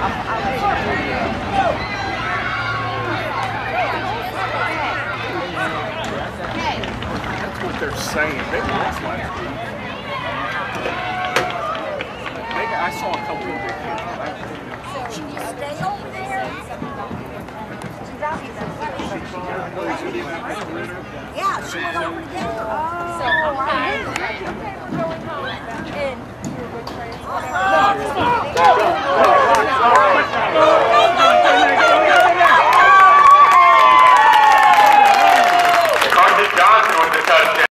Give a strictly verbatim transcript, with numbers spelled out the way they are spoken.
That's what they're saying. They lost last week. Maybe I saw a couple of big kids. Should you stay over there? Yeah, she went over there. Oh, so, okay.